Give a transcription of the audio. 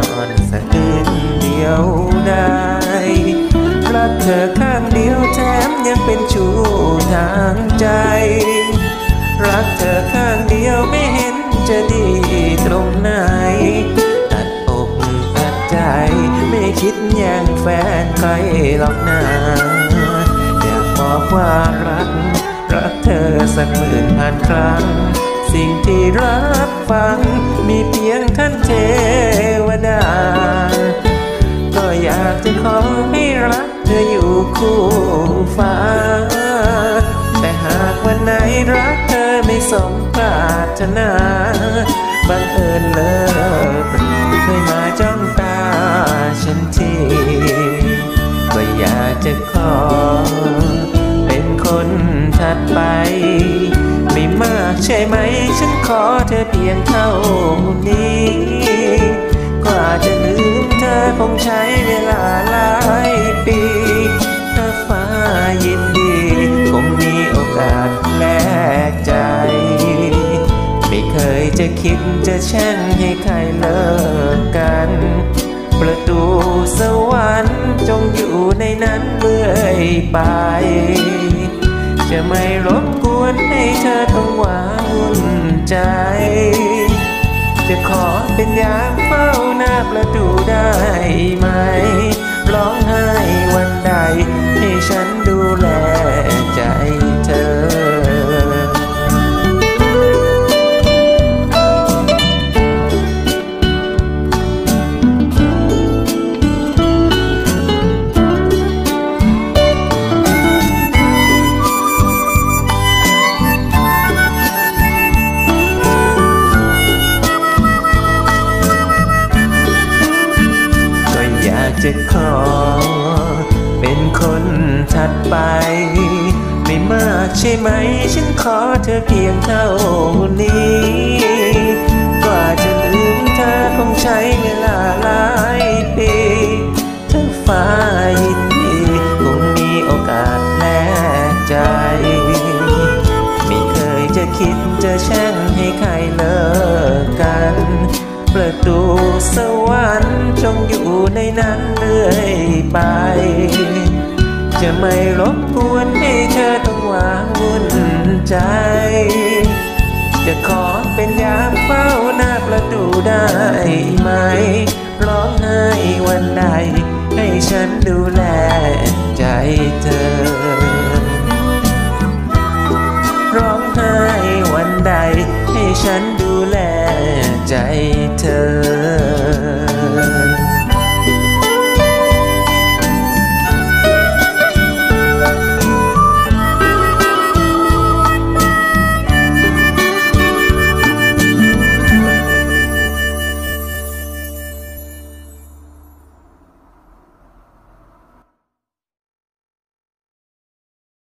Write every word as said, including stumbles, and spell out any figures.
อนสักคืนเดียวได้รักเธอข้างเดียวแถมยังเป็นชู้ทางใจรักเธอข้างเดียวไม่เห็นจะดีตรงไหนอัดอกอัดใจไม่คิดแย่งแฟนใครหรอกนะอยากบอกว่ารักรักเธอสักหมื่นพันครั้งสิ่งที่รับฟังมีเพียงท่านเทวดาก็อยากจะขอให้รักเธออยู่คู่ฟ้าแต่หากวันไหนรักเธอไม่สมปรารถนาบังเอิญเลิกเคยมาจ้องตาฉันทีก็อยากจะขอเป็นคนถัดไปไม่มากใช่ไหมฉันขอเธอเพียงเท่านี้กว่าจะลืมเธอคงใช้เวลาหลายปีถ้าฟ้ายินดีคงมีโอกาสแลกใจไม่เคยจะคิดจะแช่งให้ใครเลิกกันประตูสวรรค์จงอยู่ในนั้นเรื่อยไปจะไม่รบกวนให้เธอต้องหวาวุ่นใจจะขอเป็นยามเฝ้าหน้าประตูได้ไหมร้องไห้วันใดให้ฉันดูแลใจเธอจะขอเป็นคนถัดไปไม่มากใช่ไหมฉันขอเธอเพียงเท่านี้กว่าจะลืมเธอคงใช้เวลาหลายปีถ้าฟ้ายินดีคงมีโอกาสแลกใจไม่เคยจะคิดจะแช่งให้ใครเลิกกันประตูสวรรค์จงอยู่ในนั้นเรื่อยไปจะไม่รบกวนให้เธอต้องหวาวุ่นใจจะขอเป็นยามเฝ้าหน้าประตูได้ไหมร้องไห้วันใดให้ฉันดูแลใจเธอร้องไห้วันใดให้ฉันดูแลใจเธอ